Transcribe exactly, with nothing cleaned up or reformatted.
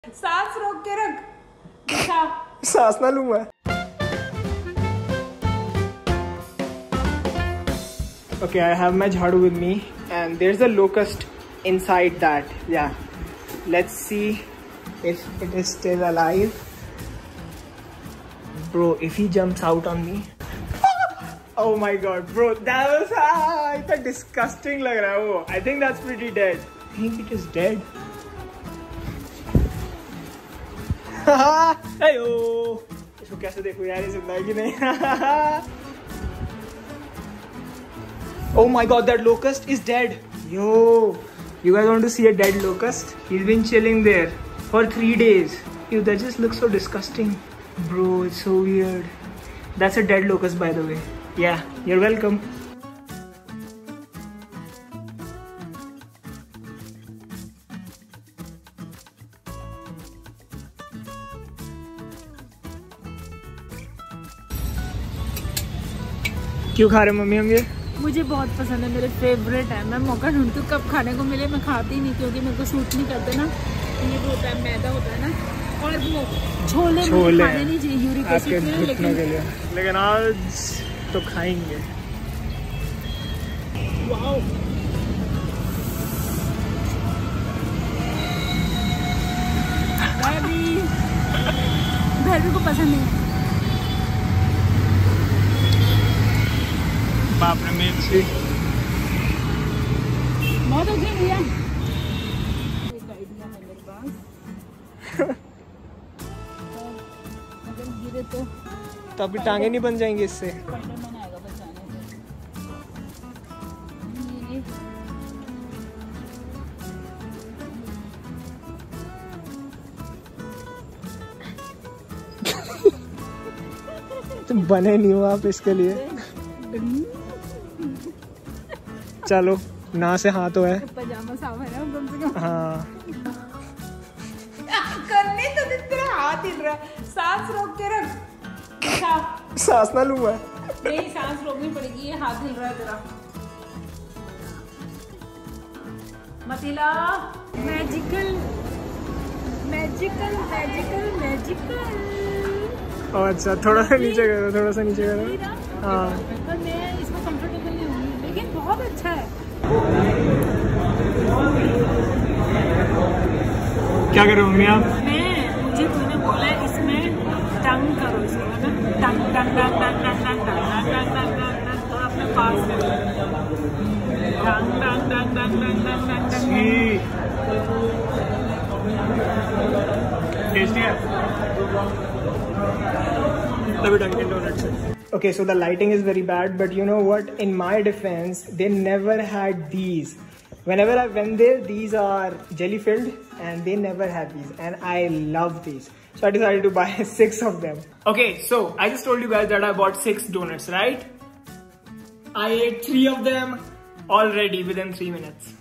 सांस रोक के रख, दिखा। सांस ना लूं मैं। Okay, I have my jhadu with me, and there's a locust inside that. Yeah, let's see if it is still alive. Bro, if he jumps out on me. Oh my god, bro, that was ah, it's disgusting lag raha hai wo. I think that's pretty dead. I think it is dead. Heyo, इसको कैसे देखूं यार, ये जिंदा है कि नहीं? Oh my god, that locust is dead. Yo, you guys want to see a dead locust? He's been chilling there for three days. Ew, that just looks so disgusting. Bro, it's so weird. That's a dead locust, by the way. Yeah, you're welcome. क्यों खा रहे mummy हम ये? मुझे बहुत पसंद है, मेरे फेवरेट है। मैं मौका ढूंढती हूँ कब खाने को मिले, मैं खाती नहीं क्योंकि मेरे को सूट नहीं करते ना। ये वो होता है, मैदा होता है ना, और वो छोले मुझे खाने नहीं चाहिए यूरिक एसिड के लिए, लेकिन के लिए। लेकिन आज तो खाएंगे। वाओ, भाभी भाभी को पसंद है। बाप रे, मिर्ची बहुत हो गई भैया। एक आइडिया है मेरे पास। अगर गिरे तो तो आपकी टांगे नहीं बन जाएंगी इससे? स्पाइडरमैन आएगा बचाने से। तुम बने नहीं हो आप इसके लिए। चलो, ना से हाथ तो है। पजामा साफ है ना कम से कम। हाँ, करने तो तेरा हाथ हिल रहा है। सांस रोक के रख, दिखा। सांस ना लूं मैं। नहीं, सांस रोकनी पड़ेगी, ये हाथ हिल रहा है तेरा। मतीला, मैजिकल मैजिकल मैजिकल मैजिकल। और अच्छा, थोड़ा सा नीचे करो, थोड़ा सा नीचे करो। हाँ, पर मैं इसमें कंफर्टेबल नहीं हूँ, लेकिन बहुत अच्छा है। क्या करो मम्मी आप? मैं मुझे तूने बोला इसमें टंग करो, इसको है ना, टंग टंग टंग टंग टंग टंग टंग टंग टंग टंग टंग थोड़ा अपने पास कर, टंग टंग टंग टंग टंग टंग टंग टंग। टेस्टी है। तभी Dunkin' Donuts है। Okay, so the lighting is very bad, but you know what? In my defense, they never had these. Whenever I went there, these are jelly filled, and they never had these, and I love these. So I decided to buy six of them. Okay, so I just told you guys that I bought six donuts, right? I ate three of them already within three minutes.